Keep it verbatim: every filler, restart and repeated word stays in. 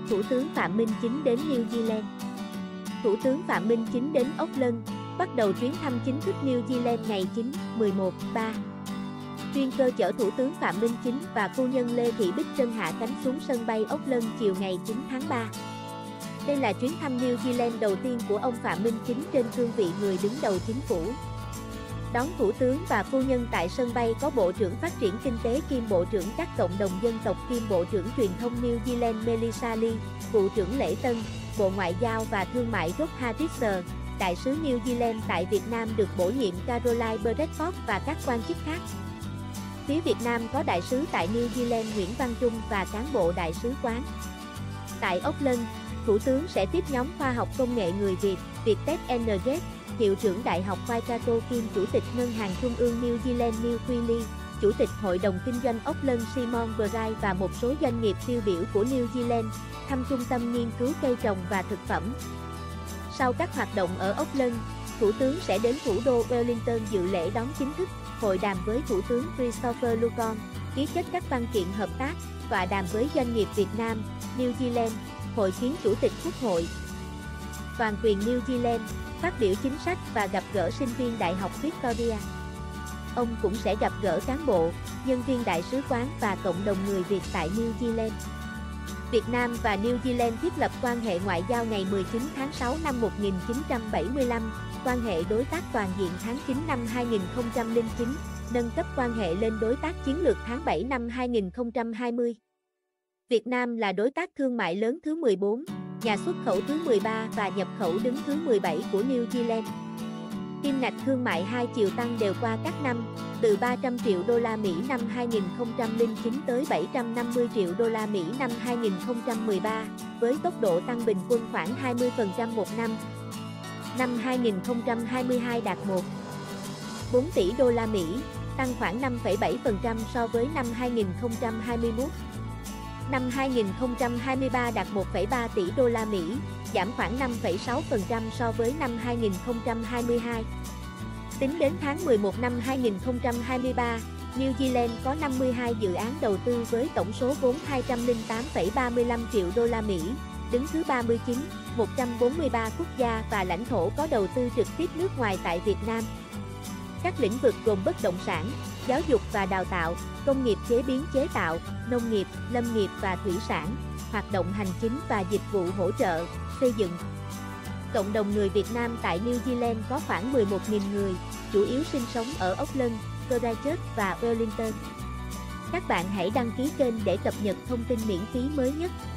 Thủ tướng Phạm Minh Chính đến New Zealand. Thủ tướng Phạm Minh Chính đến Auckland, bắt đầu chuyến thăm chính thức New Zealand ngày chín, mười một, ba. Chuyên cơ chở Thủ tướng Phạm Minh Chính và phu nhân Lê Thị Bích Trân hạ cánh xuống sân bay Auckland chiều ngày chín tháng ba. Đây là chuyến thăm New Zealand đầu tiên của ông Phạm Minh Chính trên cương vị người đứng đầu chính phủ. Đón Thủ tướng và phu nhân tại sân bay có Bộ trưởng Phát triển Kinh tế kiêm Bộ trưởng các cộng đồng dân tộc kiêm Bộ trưởng Truyền thông New Zealand Melissa Lee, Vụ trưởng Lễ Tân, Bộ Ngoại giao và Thương mại Rod Harris, Đại sứ New Zealand tại Việt Nam được bổ nhiệm Caroline Bradford và các quan chức khác. Phía Việt Nam có Đại sứ tại New Zealand Nguyễn Văn Trung và cán bộ Đại sứ quán. Tại Auckland, Thủ tướng sẽ tiếp nhóm khoa học công nghệ người Việt, Vietech Energet, Hiệu trưởng Đại học Waikato kiêm Chủ tịch Ngân hàng Trung ương New Zealand Neil Quilly, Chủ tịch Hội đồng Kinh doanh Auckland Simon Bright và một số doanh nghiệp tiêu biểu của New Zealand, thăm trung tâm nghiên cứu cây trồng và thực phẩm. Sau các hoạt động ở Auckland, Thủ tướng sẽ đến thủ đô Wellington dự lễ đón chính thức, hội đàm với Thủ tướng Christopher Luxon, ký kết các văn kiện hợp tác, tọa đàm với doanh nghiệp Việt Nam, New Zealand, hội kiến Chủ tịch Quốc hội, toàn quyền New Zealand, phát biểu chính sách và gặp gỡ sinh viên Đại học Victoria. Ông cũng sẽ gặp gỡ cán bộ, nhân viên đại sứ quán và cộng đồng người Việt tại New Zealand. Việt Nam và New Zealand thiết lập quan hệ ngoại giao ngày mười chín tháng sáu năm một nghìn chín trăm bảy mươi lăm, quan hệ đối tác toàn diện tháng chín năm hai nghìn không trăm lẻ chín, nâng cấp quan hệ lên đối tác chiến lược tháng bảy năm hai nghìn không trăm hai mươi. Việt Nam là đối tác thương mại lớn thứ mười bốn, nhà xuất khẩu thứ mười ba và nhập khẩu đứng thứ mười bảy của New Zealand. Kim ngạch thương mại hai chiều tăng đều qua các năm, từ ba trăm triệu đô la Mỹ năm hai nghìn không trăm lẻ chín tới bảy trăm năm mươi triệu đô la Mỹ năm hai nghìn không trăm mười ba, với tốc độ tăng bình quân khoảng hai mươi phần trăm một năm. Năm hai nghìn không trăm hai mươi hai đạt một phẩy bốn tỷ đô la Mỹ, tăng khoảng năm phẩy bảy phần trăm so với năm hai nghìn không trăm hai mươi mốt. Năm hai nghìn không trăm hai mươi ba đạt một phẩy ba tỷ đô la Mỹ, giảm khoảng năm phẩy sáu phần trăm so với năm hai nghìn không trăm hai mươi hai. Tính đến tháng mười một năm hai nghìn không trăm hai mươi ba, New Zealand có năm mươi hai dự án đầu tư với tổng số vốn hai trăm lẻ tám phẩy ba mươi lăm triệu đô la Mỹ, đứng thứ ba mươi chín, một trăm bốn mươi ba quốc gia và lãnh thổ có đầu tư trực tiếp nước ngoài tại Việt Nam. Các lĩnh vực gồm bất động sản, giáo dục và đào tạo, công nghiệp chế biến chế tạo, nông nghiệp, lâm nghiệp và thủy sản, hoạt động hành chính và dịch vụ hỗ trợ, xây dựng. Cộng đồng người Việt Nam tại New Zealand có khoảng mười một nghìn người, chủ yếu sinh sống ở Auckland, Christchurch và Wellington. Các bạn hãy đăng ký kênh để cập nhật thông tin miễn phí mới nhất.